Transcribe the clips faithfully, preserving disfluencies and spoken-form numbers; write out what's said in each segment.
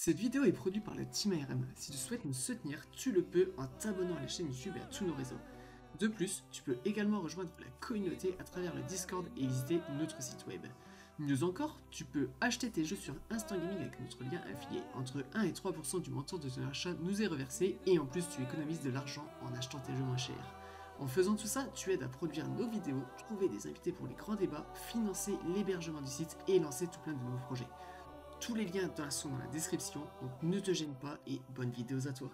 Cette vidéo est produite par la Team A R M. Si tu souhaites nous soutenir, tu le peux en t'abonnant à la chaîne YouTube et à tous nos réseaux. De plus, tu peux également rejoindre la communauté à travers le Discord et visiter notre site web. Mieux encore, tu peux acheter tes jeux sur Instant Gaming avec notre lien affilié. Entre un et trois pour cent du montant de ton achat nous est reversé et en plus tu économises de l'argent en achetant tes jeux moins chers. En faisant tout ça, tu aides à produire nos vidéos, trouver des invités pour les grands débats, financer l'hébergement du site et lancer tout plein de nouveaux projets. Tous les liens sont dans la description, donc ne te gêne pas et bonnes vidéos à toi.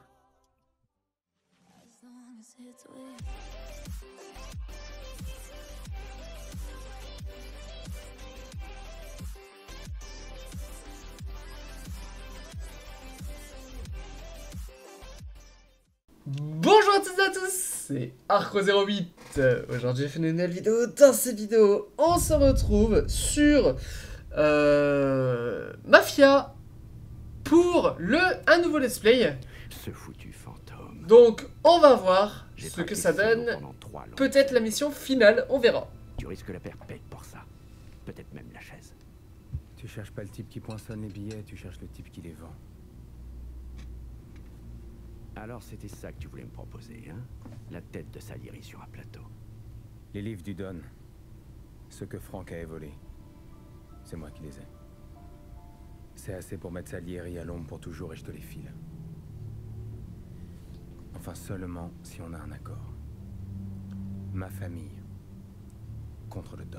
Bonjour à toutes et à tous, c'est Arco zéro huit. Aujourd'hui j'ai fait une nouvelle vidéo. Dans cette vidéo, on se retrouve sur euh, Mafia pour le un nouveau let's play. Ce foutu fantôme. Donc on va voir ce que ça donne. Peut-être la mission finale, on verra. Tu risques la perpète pour ça. Peut-être même la chaise. Tu cherches pas le type qui poinçonne les billets, tu cherches le type qui les vend. Alors c'était ça que tu voulais me proposer, hein? La tête de Salieri sur un plateau. Les livres du Don, ceux que Franck avait volés, c'est moi qui les ai. C'est assez pour mettre Salieri à l'ombre pour toujours et je te les file. Enfin seulement si on a un accord. Ma famille contre le Don.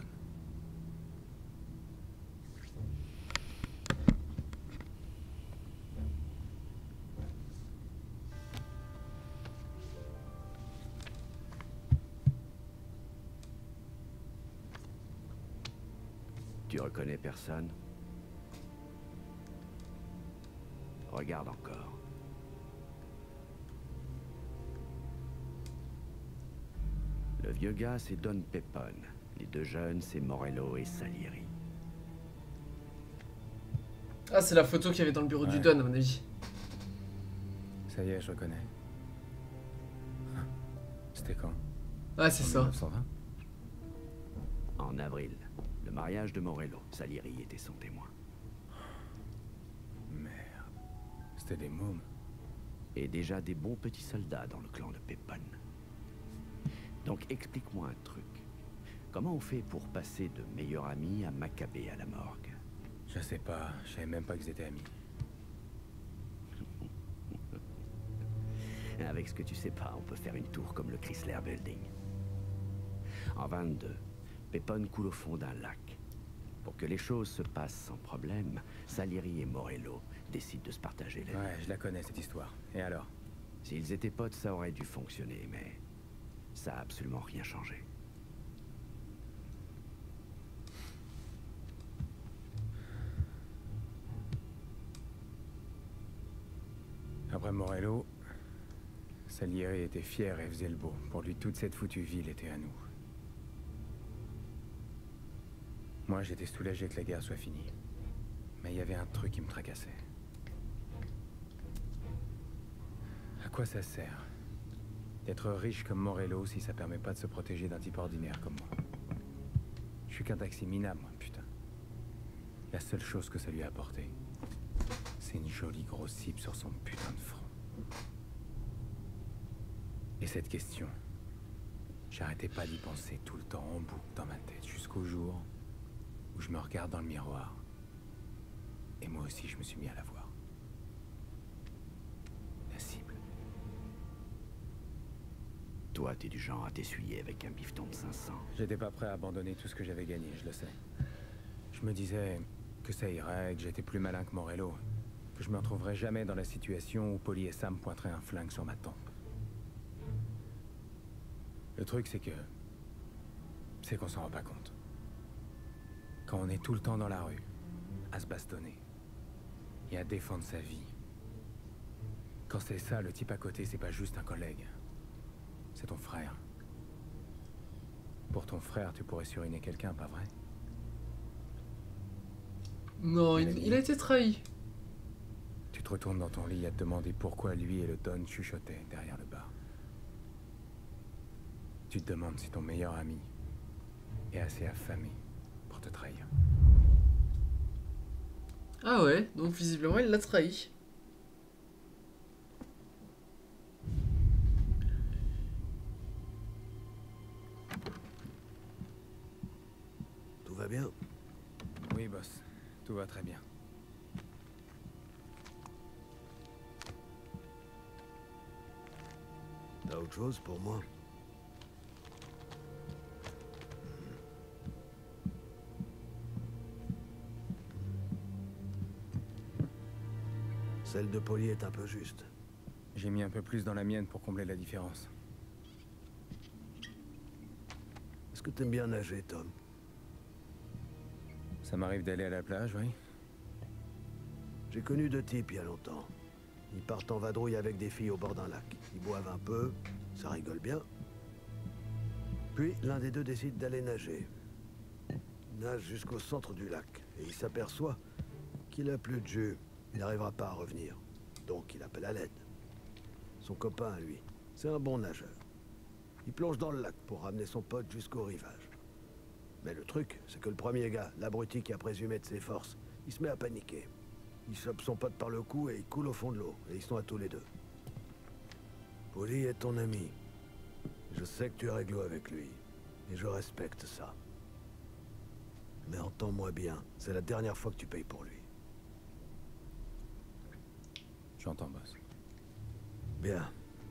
Tu reconnais personne? Regarde encore. Le vieux gars, c'est Don Pepone. Les deux jeunes, c'est Morello et Salieri. Ah, c'est la photo qu'il y avait dans le bureau Ouais. du Don, à mon avis. Ça y est, je reconnais. Hein, c'était quand? Ah, c'est En ça. mille neuf cent vingt? En avril, le mariage de Morello. Salieri était son témoin. Merde. C'était des mômes. Et déjà des bons petits soldats dans le clan de Pepone. Donc explique-moi un truc. Comment on fait pour passer de meilleurs amis à Maccabée à la morgue? Je sais pas, je savais même pas qu'ils étaient amis. Avec ce que tu sais pas, on peut faire une tour comme le Chrysler Building. En vingt-deux, Pepone coule au fond d'un lac. Pour que les choses se passent sans problème, Salieri et Morello décident de se partager les... Ouais, je la connais cette histoire. Et alors? S'ils étaient potes, ça aurait dû fonctionner, mais ça a absolument rien changé. Après Morello, Salieri était fier et faisait le beau. Pour lui, toute cette foutue ville était à nous. Moi, j'étais soulagé que la guerre soit finie. Mais il y avait un truc qui me tracassait. À quoi ça sert d'être riche comme Morello si ça permet pas de se protéger d'un type ordinaire comme moi? Je suis qu'un taxi minable, moi, putain. La seule chose que ça lui a apporté, c'est une jolie grosse cible sur son putain de front. Et cette question, j'arrêtais pas d'y penser tout le temps en boucle dans ma tête, jusqu'au jour où je me regarde dans le miroir. Et moi aussi, je me suis mis à la voir. La cible. Toi, t'es du genre à t'essuyer avec un bifton de cinq cents. J'étais pas prêt à abandonner tout ce que j'avais gagné, je le sais. Je me disais que ça irait, que j'étais plus malin que Morello, que je me retrouverais jamais dans la situation où Polly et Sam pointeraient un flingue sur ma tempe. Le truc, c'est que... c'est qu'on s'en rend pas compte. Quand on est tout le temps dans la rue, à se bastonner, et à défendre sa vie. Quand c'est ça, le type à côté, c'est pas juste un collègue. C'est ton frère. Pour ton frère, tu pourrais suriner quelqu'un, pas vrai? Non, il, il a été trahi. Tu te retournes dans ton lit à te demander pourquoi lui et le Don chuchotaient derrière le bar. Tu te demandes si ton meilleur ami est assez affamé te trahir. Ah ouais, donc visiblement il l'a trahi. bien? Oui, boss. Tout va très bien. T'as autre chose pour moi? Celle de Polly est un peu juste. J'ai mis un peu plus dans la mienne pour combler la différence. Est-ce que t'aimes bien nager, Tom? Ça m'arrive d'aller à la plage, oui. J'ai connu deux types il y a longtemps. Ils partent en vadrouille avec des filles au bord d'un lac. Ils boivent un peu, ça rigole bien. Puis l'un des deux décide d'aller nager. Il nage jusqu'au centre du lac et il s'aperçoit qu'il a plus de jus. Il n'arrivera pas à revenir. Donc il appelle à l'aide. Son copain, lui, c'est un bon nageur. Il plonge dans le lac pour ramener son pote jusqu'au rivage. Mais le truc, c'est que le premier gars, l'abruti qui a présumé de ses forces, il se met à paniquer. Il chope son pote par le cou et il coule au fond de l'eau. Et ils sont à tous les deux. Polly est ton ami. Je sais que tu es réglo avec lui. Et je respecte ça. Mais entends-moi bien, c'est la dernière fois que tu payes pour lui. J'entends, boss. Bien.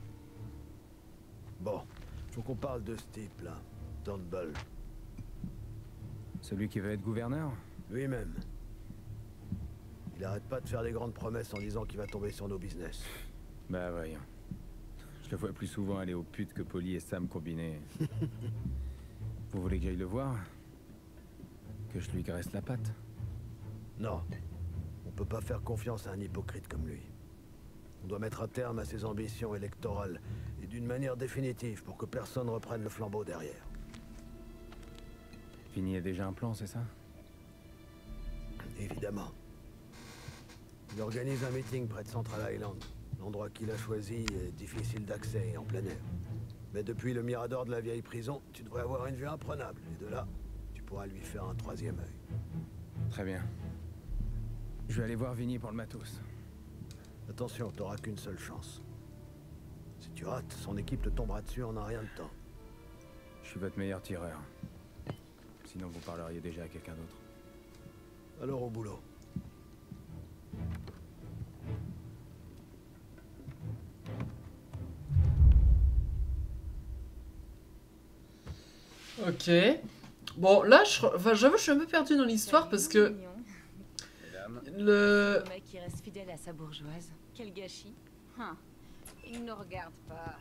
Bon, faut qu'on parle de ce type-là, Turnbull. Celui qui veut être gouverneur? Lui-même. Il arrête pas de faire des grandes promesses en disant qu'il va tomber sur nos business. Bah voyons. Je le vois plus souvent aller aux putes que Polly et Sam combinés. Vous voulez que j'aille le voir? Que je lui graisse la patte? Non. On peut pas faire confiance à un hypocrite comme lui. On doit mettre un terme à ses ambitions électorales, et d'une manière définitive, pour que personne reprenne le flambeau derrière. Fini a déjà un plan, c'est ça? Évidemment. Il organise un meeting près de Central Island. L'endroit qu'il a choisi est difficile d'accès et en plein air. Mais depuis le mirador de la vieille prison, tu devrais avoir une vue imprenable. Et de là, tu pourras lui faire un troisième œil. Très bien. Je vais aller voir Vinny pour le matos. Attention, t'auras qu'une seule chance. Si tu rates, son équipe te tombera dessus en un rien de temps. Je suis votre meilleur tireur. Sinon vous parleriez déjà à quelqu'un d'autre. Alors au boulot. Ok. Bon, là, je... enfin, j'avoue, je suis un peu perdu dans l'histoire parce que... Le... Le mec qui reste fidèle à sa bourgeoise. Quel gâchis. Hein. Il ne regarde pas.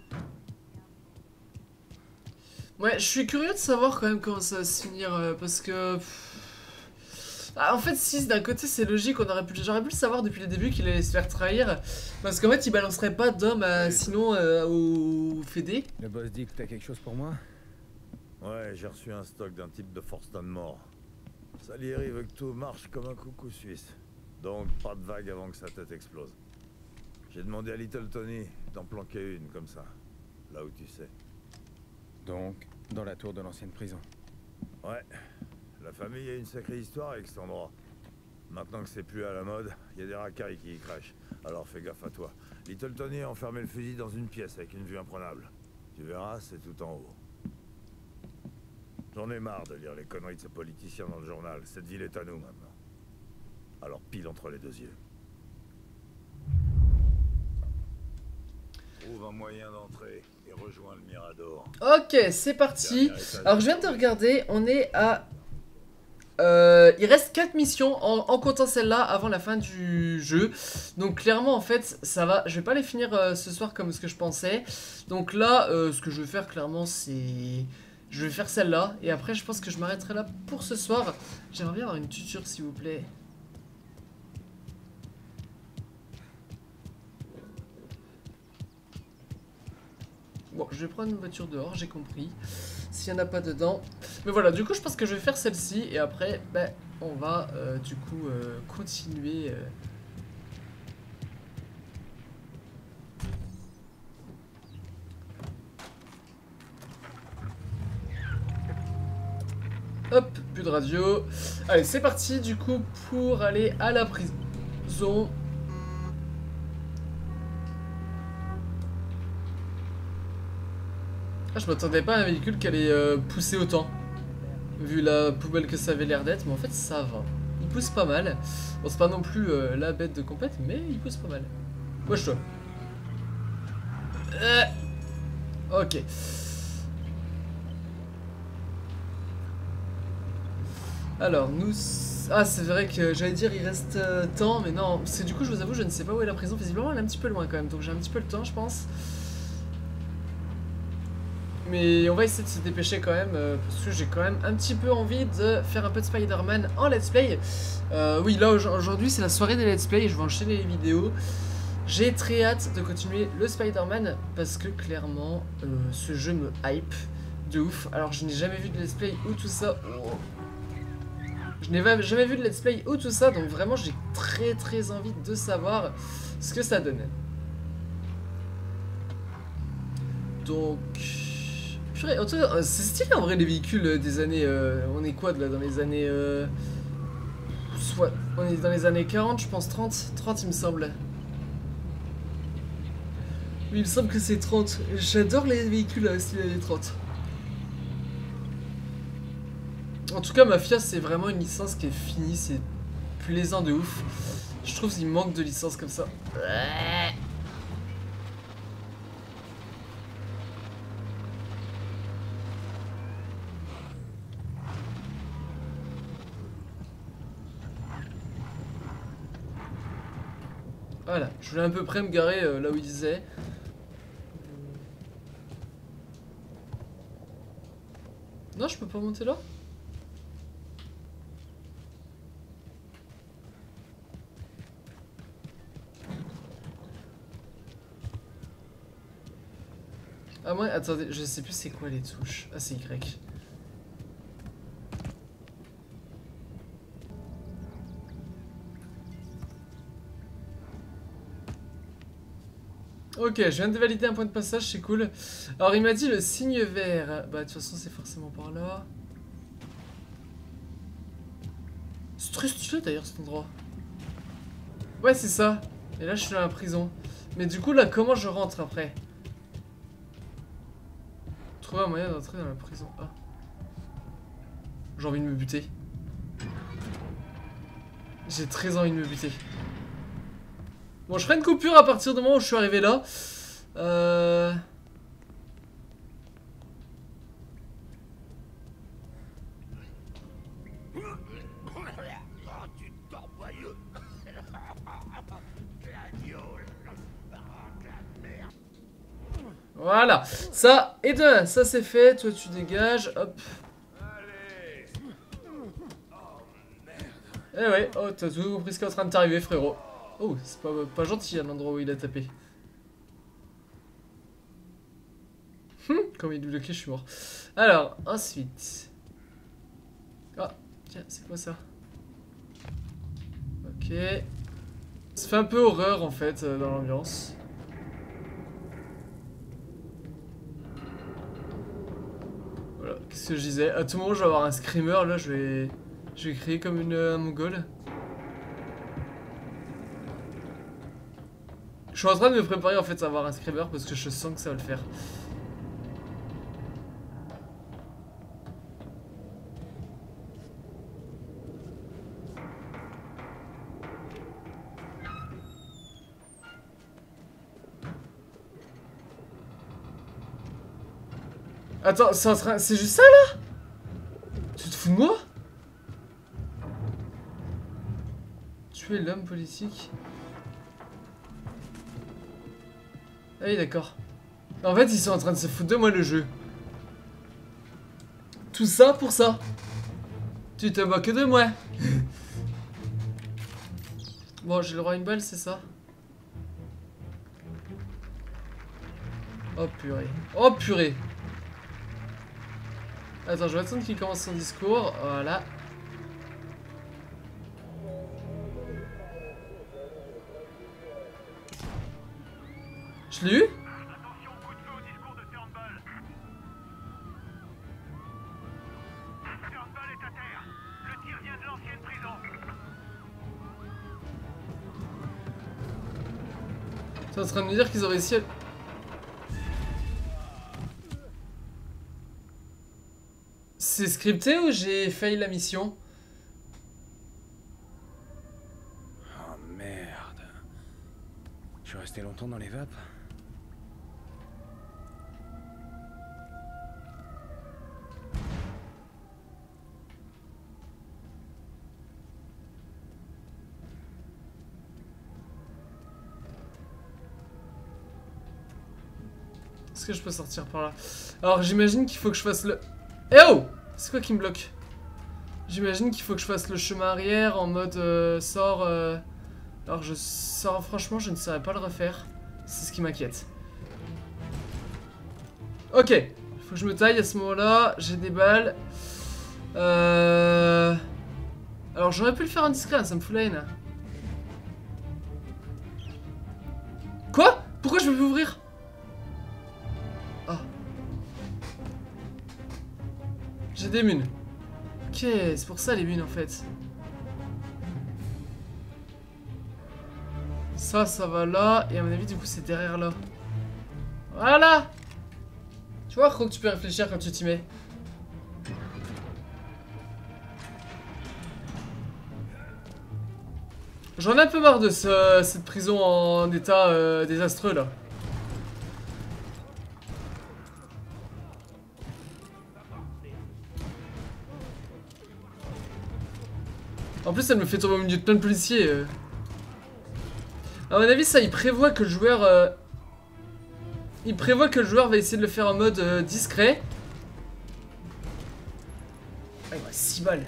Ouais, je suis curieux de savoir quand même comment ça va se finir euh, parce que... Ah, en fait, si d'un côté c'est logique, on aurait pu, j'aurais pu le savoir depuis le début qu'il allait se faire trahir. Parce qu'en fait, il balancerait pas d'homme euh, sinon euh, au Fédé. Le boss dit que t'as quelque chose pour moi? Ouais, j'ai reçu un stock d'un type de Forston mort. Salieri veut que tout marche comme un coucou suisse. Donc, pas de vague avant que sa tête explose. J'ai demandé à Little Tony d'en planquer une, comme ça. Là où tu sais. Donc, dans la tour de l'ancienne prison. Ouais. La famille a une sacrée histoire avec cet endroit. Maintenant que c'est plus à la mode, il y a des racailles qui y crachent. Alors fais gaffe à toi. Little Tony a enfermé le fusil dans une pièce avec une vue imprenable. Tu verras, c'est tout en haut. J'en ai marre de lire les conneries de ces politiciens dans le journal. Cette ville est à nous maintenant. Alors pile entre les deux yeux. Trouve un moyen d'entrer et rejoins le Mirador. Ok, c'est parti. Alors je viens de regarder, on est à... Euh, il reste quatre missions en, en comptant celle-là avant la fin du jeu. Donc clairement en fait ça va, je vais pas les finir euh, ce soir comme ce que je pensais. Donc là euh, ce que je vais faire clairement c'est... Je vais faire celle-là et après je pense que je m'arrêterai là pour ce soir. J'aimerais bien avoir une tuture s'il vous plaît. Bon, je vais prendre une voiture dehors, j'ai compris. S'il n'y en a pas dedans. Mais voilà, du coup, je pense que je vais faire celle-ci. Et après, ben, on va euh, du coup euh, continuer. Euh... Hop, plus de radio. Allez, c'est parti du coup pour aller à la prison. Ah, je m'attendais pas à un véhicule qui allait euh, pousser autant. vu la poubelle que ça avait l'air d'être, mais en fait ça va. Il pousse pas mal. Bon, c'est pas non plus euh, la bête de compète, mais il pousse pas mal. Wesh-toi. Euh... Ok. Alors, nous... Ah, c'est vrai que j'allais dire il reste euh, temps, mais non. Parce que du coup, je vous avoue, je ne sais pas où est la prison. Visiblement, elle est un petit peu loin quand même, donc j'ai un petit peu le temps, je pense. Mais on va essayer de se dépêcher quand même, euh, parce que j'ai quand même un petit peu envie de faire un peu de Spider-Man en let's play. Euh, oui, là, aujourd'hui, c'est la soirée des let's play, je vais enchaîner les vidéos. J'ai très hâte de continuer le Spider-Man, parce que clairement, euh, ce jeu me hype de ouf. Alors, je n'ai jamais vu de let's play ou tout ça... Oh. Je n'ai jamais vu de let's play ou tout ça, donc vraiment j'ai très très envie de savoir ce que ça donne. Donc... Purée, c'est stylé en vrai les véhicules des années... Euh, on est quoi là dans les années... Euh, soit, on est dans les années quarante, je pense trente. trente il me semble. Oui, il me semble que c'est trente. J'adore les véhicules à style années trente. En tout cas, Mafia, c'est vraiment une licence qui est finie, c'est plaisant de ouf. Je trouve qu'il manque de licences comme ça. Voilà, je voulais à peu près me garer euh, là où il disait. Non, je peux pas monter là ? Ah moi, attendez, je sais plus c'est quoi les touches. Ah c'est Y. Ok, je viens de valider un point de passage, c'est cool. Alors il m'a dit le signe vert. Bah de toute façon c'est forcément par là. C'est très stylé d'ailleurs cet endroit. Ouais c'est ça. Et là je suis dans la prison. Mais du coup là comment je rentre après ? Trouver un moyen d'entrer dans la prison. Ah. J'ai envie de me buter. J'ai très envie de me buter. Bon, je ferai une coupure à partir du moment où je suis arrivé là. Euh... Voilà, ça et deux, ça c'est fait, toi tu dégages, hop. Eh ouais, oh t'as tout compris ce qui est en train de t'arriver frérot. Oh, c'est pas, pas gentil à l'endroit où il a tapé. Hum, comme il est bloqué, je suis mort. Alors, ensuite. Ah, tiens, c'est quoi ça? Ok. Ça fait un peu horreur en fait euh, dans l'ambiance. Voilà, qu'est-ce que je disais? À tout moment, je vais avoir un screamer, là, je vais... Je vais crier comme une euh, mongole. Je suis en train de me préparer en fait à avoir un screamer parce que je sens que ça va le faire. Attends, c'est en train... C'est juste ça là? Tu te fous de moi? Tuer l'homme politique. Ah oui d'accord. En fait ils sont en train de se foutre de moi le jeu. Tout ça pour ça. Tu te moques de moi. Bon j'ai le droit à une balle c'est ça. Oh purée. Oh purée. Attends je vais attendre qu'il commence son discours. Voilà. Je l'ai eu? Attention, coup de feu au discours de Turnbull. Turnbull est à terre. Le tir vient de l'ancienne prison. T'es en train de me dire qu'ils ont réussi à... c'est scripté ou j'ai failli la mission? Oh merde. Je suis resté longtemps dans les vapes. Est-ce que je peux sortir par là? Alors j'imagine qu'il faut que je fasse le... Eh oh! C'est quoi qui me bloque? J'imagine qu'il faut que je fasse le chemin arrière en mode euh, sort... Euh... Alors je sors... Franchement je ne saurais pas le refaire. C'est ce qui m'inquiète. Ok. Il faut que je me taille à ce moment-là. J'ai des balles. Euh... Alors j'aurais pu le faire en discret, ça me fout la haine. Quoi? Pourquoi je peux plus ouvrir? J'ai des munes. Ok, c'est pour ça les munes en fait. Ça, ça va là. Et à mon avis, du coup, c'est derrière là. Voilà! Tu vois, Croc, tu peux réfléchir quand tu t'y mets. J'en ai un peu marre de ce, cette prison en état euh, désastreux là. En plus, elle me fait tomber au milieu de plein de policiers. Euh. À mon avis, ça, il prévoit que le joueur... Euh... Il prévoit que le joueur va essayer de le faire en mode euh, discret. Ah, il m'a six balles.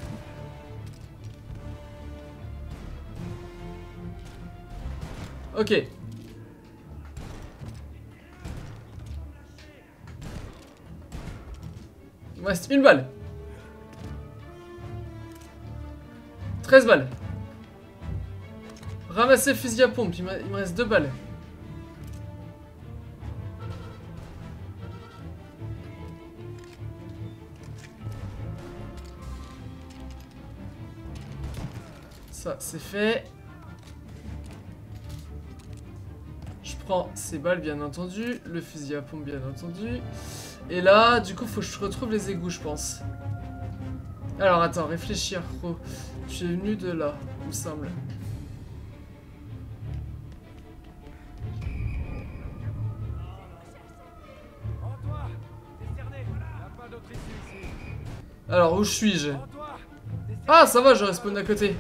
Ok. Il me reste une balle. treize balles. Ramasser le fusil à pompe, il me reste deux balles. Ça, c'est fait. Je prends ces balles, bien entendu. Le fusil à pompe, bien entendu. Et là, du coup, faut que je retrouve les égouts, je pense. Alors, attends, réfléchir, gros. Je suis venu de là, il me semble. Alors, où suis-je? Ah, ça va, je respawn à côté.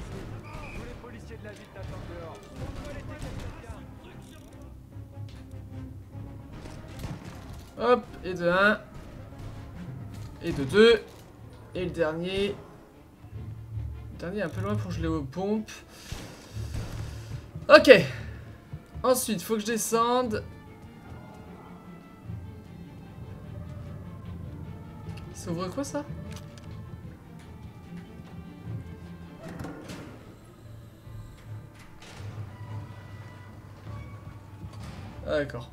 Hop, et de un. Et de deux. Et le dernier. Le dernier est un peu loin pour que je l'ai aux pompes. Ok. Ensuite, faut que je descende. Ça ouvre quoi ça? Ah d'accord.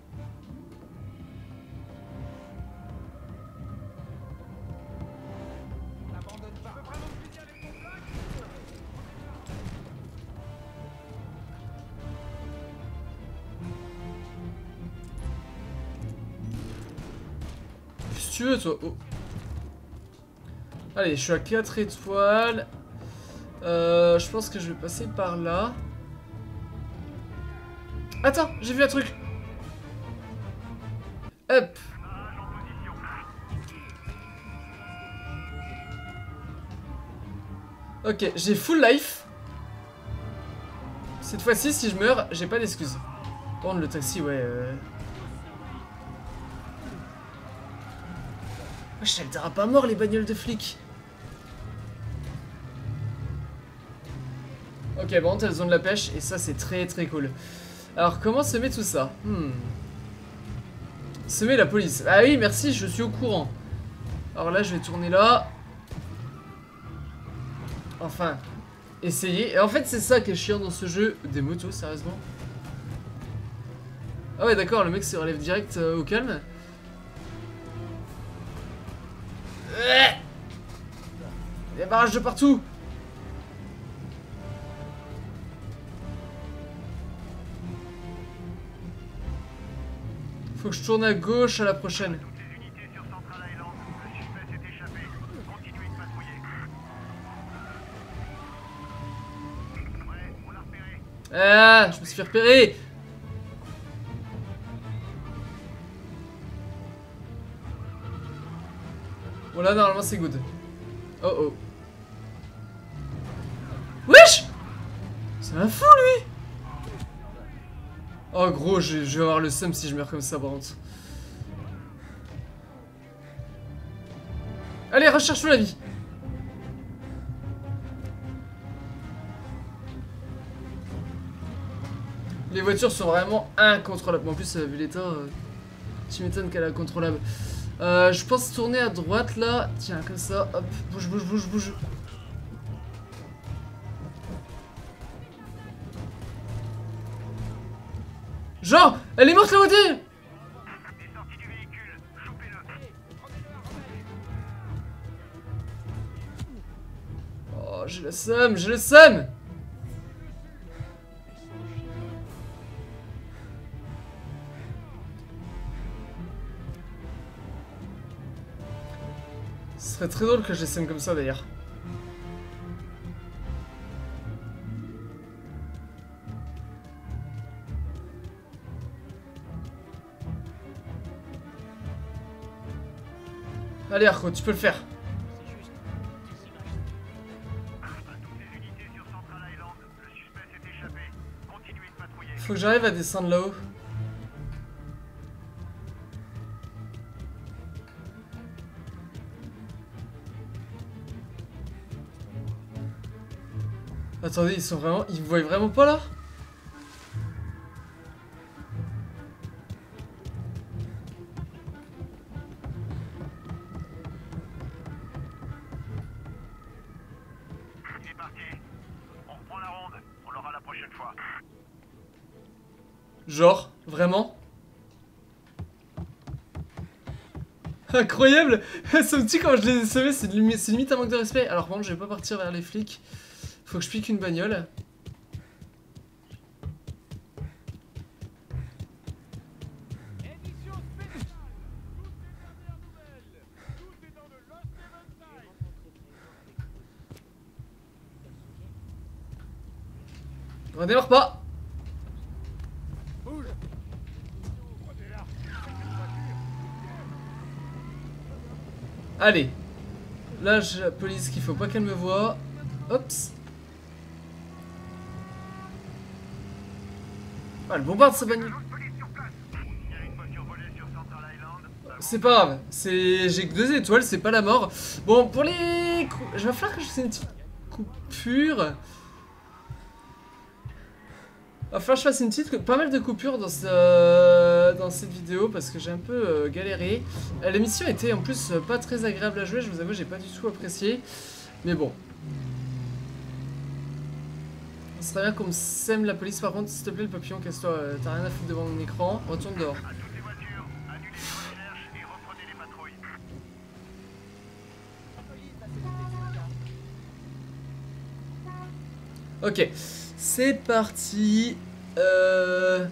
Qu'est-ce que tu veux toi? Oh. Allez, je suis à quatre étoiles. Euh, je pense que je vais passer par là. Attends, j'ai vu un truc. Hop. Ok, j'ai full life. Cette fois-ci, si je meurs, j'ai pas d'excuses. Prendre le taxi, ouais. Euh... Wesh, elle dira pas mort les bagnoles de flics. Ok, bon, t'as le zone de la pêche et ça c'est très très cool. Alors comment semer tout ça? hmm. Semer la police. Ah oui, merci, je suis au courant. Alors là, je vais tourner là. Enfin, essayer. Et en fait, c'est ça qui est chiant dans ce jeu. Des motos, sérieusement. Ah ouais, d'accord, le mec se relève direct euh, au calme. Il y a barrage de partout. Faut que je tourne à gauche à la prochaine. Ah, je me suis fait repérer. Bon là normalement c'est good. Oh oh. Wesh! C'est un fou lui! Oh gros, je, je vais avoir le seum si je meurs comme ça par contre. Allez, recherche-toi la vie. Les voitures sont vraiment incontrôlables. En plus, vu l'état, euh, tu m'étonnes qu'elle est incontrôlable. Euh, je pense tourner à droite là. Tiens, comme ça. Hop, bouge, bouge, bouge, bouge. Genre, elle est morte la voiture! Est sorti du véhicule. Chopez-le. Oh, j'ai le seum, j'ai le seum! Ce serait très drôle que je les sème comme ça d'ailleurs. Allez Arco, tu peux le faire. À toutes les unités sur Central Island, le suspect s'est échappé. Continuez de patrouiller. Faut que j'arrive à descendre là-haut. Attendez, ils sont vraiment... Ils me voient vraiment pas là? Il est parti. On reprend la ronde. On l'aura la prochaine fois. Genre, vraiment? Incroyable! Ça me tue quand je les ai semés, c'est limi limite un manque de respect. Alors bon, je vais pas partir vers les flics. Faut que je pique une bagnole. On démarre pas! Allez. Là, j'ai la police qu'il faut pas qu'elle me voie. Oups. Ah, le bombarde sa bagnole. C'est pas grave, c'est j'ai que deux étoiles, c'est pas la mort. Bon, pour les... Je vais falloir que je fasse une petite coupure. Il va falloir que je fasse une petite... Pas mal de coupures dans, ce... dans cette vidéo parce que j'ai un peu euh, galéré. Euh, L'émission était en plus euh, pas très agréable à jouer, je vous avoue, j'ai pas du tout apprécié. Mais bon. Ce serait bien qu'on me sème la police. Par contre, s'il te plaît, le papillon, casse-toi. Euh, T'as rien à foutre devant mon écran. Retourne dehors. À toutes les voitures, annulez les recherches et reprenez les patrouilles. Ok, c'est parti. Euh...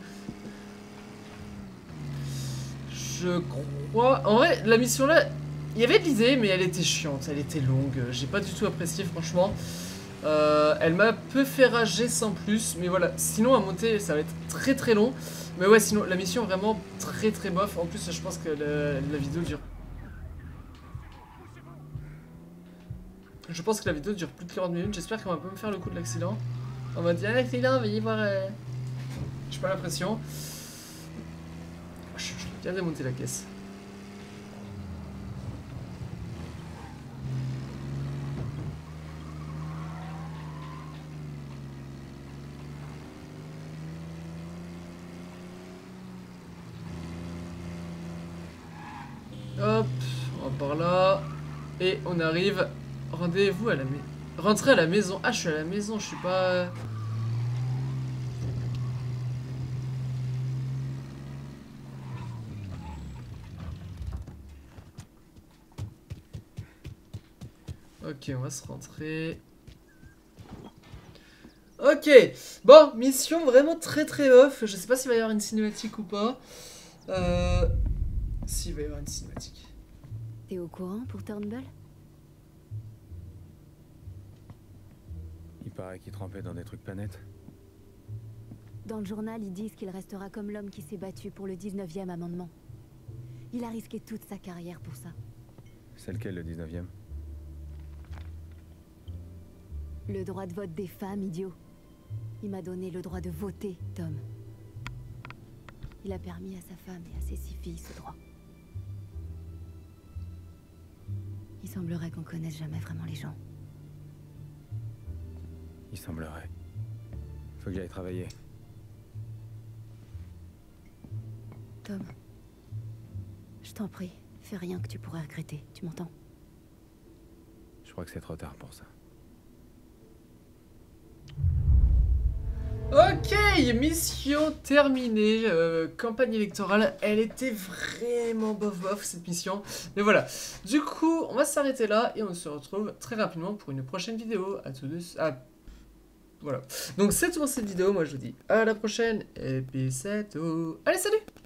Je crois... En vrai, la mission là, il y avait de l'idée, mais elle était chiante, elle était longue. J'ai pas du tout apprécié, franchement. Euh, elle m'a peu fait rager sans plus, mais voilà. Sinon, à monter, ça va être très très long. Mais ouais, sinon, la mission vraiment très très bof. En plus, je pense que la, la vidéo dure... Je pense que la vidéo dure plus de quarante minutes. J'espère qu'on va pas me faire le coup de l'accident. On va dire l'accident, veuillez voir. Euh... J'ai pas l'impression. Je, je vais bien démonter la caisse. Hop, on va par là. Et on arrive. Rendez-vous à la maison. Rentrez à la maison. Ah, je suis à la maison, je suis pas... Ok, on va se rentrer. Ok, bon, mission vraiment très très off. Je sais pas s'il va y avoir une cinématique ou pas. Euh... S'il va y avoir une cinématique. T'es au courant pour Turnbull? Il paraît qu'il trempait dans des trucs pas nets. Dans le journal, ils disent qu'il restera comme l'homme qui s'est battu pour le dix-neuvième amendement. Il a risqué toute sa carrière pour ça. C'est lequel, le dix-neuvième? Le droit de vote des femmes, idiot. Il m'a donné le droit de voter, Tom. Il a permis à sa femme et à ses six filles ce droit. Il semblerait qu'on connaisse jamais vraiment les gens. Il semblerait. Faut que j'aille travailler. Tom, je t'en prie, fais rien que tu pourrais regretter, tu m'entends? Je crois que c'est trop tard pour ça. Ok, mission terminée, euh, campagne électorale, elle était vraiment bof bof cette mission, mais voilà, du coup on va s'arrêter là et on se retrouve très rapidement pour une prochaine vidéo, à tout de suite, ah, voilà, donc c'est tout pour cette vidéo, moi je vous dis à la prochaine, et puis c'est tout, allez salut!